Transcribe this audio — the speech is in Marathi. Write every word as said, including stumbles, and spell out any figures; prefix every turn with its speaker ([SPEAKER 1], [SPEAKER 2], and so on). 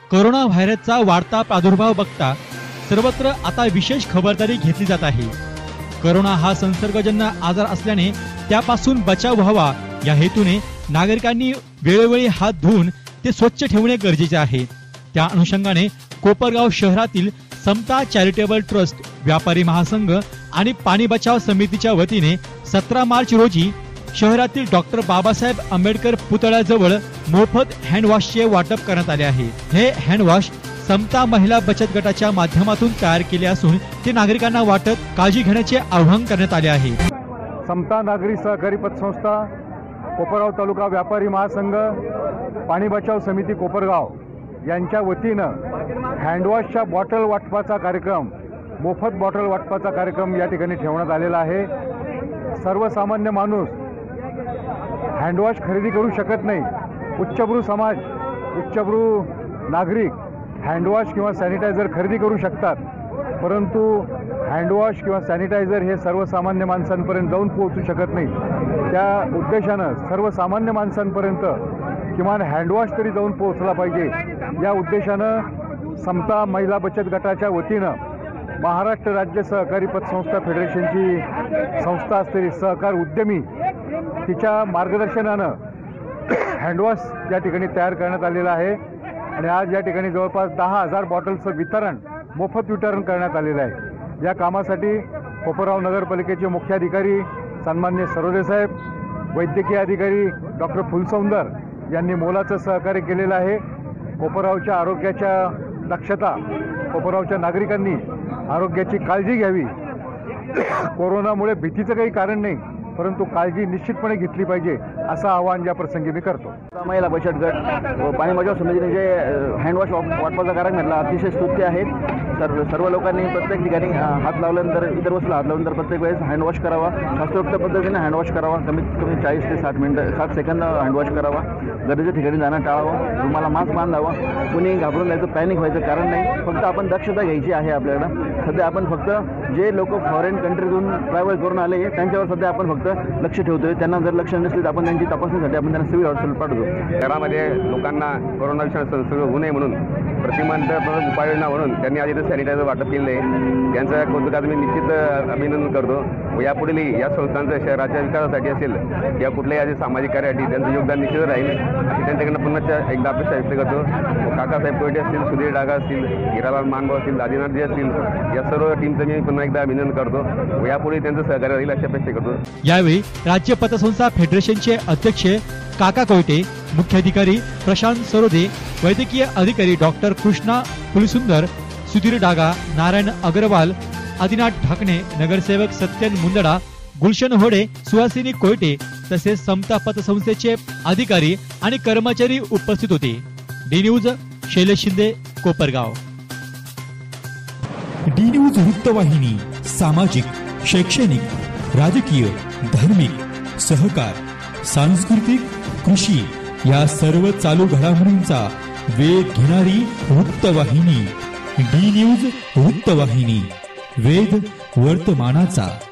[SPEAKER 1] कोरोना व्हायरसचा वाढता प्रादुर्भाव बघता सर्वत्र आता विशेष खबरदारी घेतली जात आहे। कोरोना हा संसर्गजन्य आजार असल्याने त्यापासून बचाव व्हावा या हेतूने नागरिकांनी वेळोवेळी हात धुवून ते स्वच्छ ठेवणे गरजेचे आहे। त्या अनुषंगाने कोपरगाव शहरातील समता चॅरिटेबल ट्रस्ट, व्यापारी महासंघ आणि पाणी बचाव समितीच्या वतीने सतरा मार्च रोजी शहरातील डॉक्टर बाबासाहेब आंबेडकर पुतळ्याजवळ मोफत हँडवॉशचे वाटप करण्यात आले आहे। हे हँडवॉश समता महिला बचत गटाच्या माध्यमातून तयार केले असून ते नागरिकांना वाटत काळजी घेण्याचे आवाहन करण्यात आले आहे।
[SPEAKER 2] समता नागरी सहकारी पतसंस्था, कोपरगाव तालुका व्यापारी महासंघ, पाणी बचाव समिती कोपरगाव यांच्या वतीनं हँडवॉशच्या बॉटल वाटपाचा कार्यक्रम, मोफत बॉटल वाटपाचा कार्यक्रम या ठिकाणी ठेवण्यात आलेला आहे। सर्वसामान्य माणूस हँडवॉश खरेदी करू शकत नाही। उच्चभ्रू समाज, उच्चभ्रू नागरिक हँडवॉश किंवा सॅनिटायझर खरेदी करू शकतात, परंतु हँडवॉश किंवा सॅनिटायझर हे सर्वसामान्य माणसांपर्यंत जाऊन पोहोचू शकत नाही। त्या उद्देशानं सर्वसामान्य माणसांपर्यंत किमान हँडवॉश तरी जाऊन पोहोचला पाहिजे या उद्देशानं समता महिला बचत गटाच्या वतीनं महाराष्ट्र राज्य सहकारी पतसंस्था फेडरेशनची संस्था असलेली सहकार उद्यमी तिच्या मार्गदर्शनानं हँडवॉश या ठिकाणी तयार करण्यात आलेला आहे आणि आज या ठिकाणी जवळपास दहा हजार बॉटल्सचं वितरण, मोफत वितरण करण्यात आलेलं आहे। या कामासाठी कोपरगाव नगरपालिकेचे मुख्याधिकारी सन्माननीय सरोदे साहेब, वैद्यकीय अधिकारी डॉक्टर फुलसौंदर यांनी मोलाचं सहकार्य केलेलं आहे। कोपरगावच्या आरोग्याच्या दक्षता, कोपरगावच्या नागरिकांनी आरोग्याची काळजी घ्यावी। कोरोनामुळे भीतीचं काही कारण नाही, परंतु काळजी निश्चितपणे घेतली पाहिजे असं आवाहन या प्रसंगी मी करतो।
[SPEAKER 3] महिला बचत गट व पाणी बचाव समितीने जे हँडवॉश वाटपाचा कार्यक्रम घेतला अतिशय स्तुत्य आहे। सर्व सर्व लोकांनी प्रत्येक ठिकाणी हात लावल्यानंतर, इतर वस्तूला हात लावल्यानंतर प्रत्येक वेळेस हँडवॉश करावा, शास्त्रोक्त पद्धतीने हँडवॉश करावा। कमीत कमी चाळीस ते साठ मिनिटं साठ सेकंद हँडवॉश करावा। गरजेच्या ठिकाणी जाणं टाळावं, तुम्हाला मास्क बांधावा। कुणी घाबरून जायचं, पॅनिक व्हायचं कारण नाही। फक्त आपण दक्षता घ्यायची आहे आपल्याकडं। सध्या आपण फक्त जे लोक फॉरेन कंट्रीतून ट्रॅव्हल करून आले त्यांच्यावर सध्या आपण फक्त लक्ष ठेवतोय। त्यांना जर लक्ष नसले तर आपण त्यांची तपासणीसाठी आपण त्यांना सिव्हिल हॉस्पिटल पाठवतो।
[SPEAKER 4] शहरामध्ये लोकांना कोरोना विषाणू संसर्ग होऊ नये म्हणून प्रतिबंधात्मक उपाययोजना म्हणून त्यांनी आज इथे सॅनिटायझर वाटप केले आहे। त्यांच्या कौतुकाचं मी निश्चित अभिनंदन करतो व यापुढील या संस्थांचं शहराच्या विकासासाठी असेल या कुठल्याही आधी सामाजिक कार्यासाठी त्यांचं योगदान निश्चित राहील अशी त्यांच्याकडनं पुन्हा एकदा अपेक्षा व्यक्त करतो। काकासाहेब कोयटे असतील, सुधीर डागा असतील, हिरालाल मानभाऊ असतील, आदिनाथजी असतील, या सर्व टीमचं मी पुन्हा एकदा अभिनंदन करतो व यापुढे त्यांचं सहकार्य राहील अशी अपेक्षा करतो।
[SPEAKER 1] यावेळी राज्य पतसंस्था फेडरेशनचे अध्यक्ष काका कोयटे, मुख्याधिकारी प्रशांत सरोदे, वैद्यकीय अधिकारी डॉक्टर कृष्णा फुलसुंदर, सुधीर डागा, नारायण अग्रवाल, आदिनाथ ढाकणे, नगरसेवक सत्यन मुंदडा, गुलशन होडे, सुहासिनी कोयटे तसेच समता पतसंस्थेचे अधिकारी आणि कर्मचारी उपस्थित होते। D news Shailesh Shinde, Kopargaon.
[SPEAKER 5] D news वृत्तवाहिनी सामाजिक, शैक्षणिक, राजकीय, धार्मिक, सहकार, सांस्कृतिक, कृषी या सर्व चालू घडामोडींचा वेध घेणारी वृत्तवाहिनी। डी न्यूज वृत्तवाहिनी, वेध वर्तमानाचा।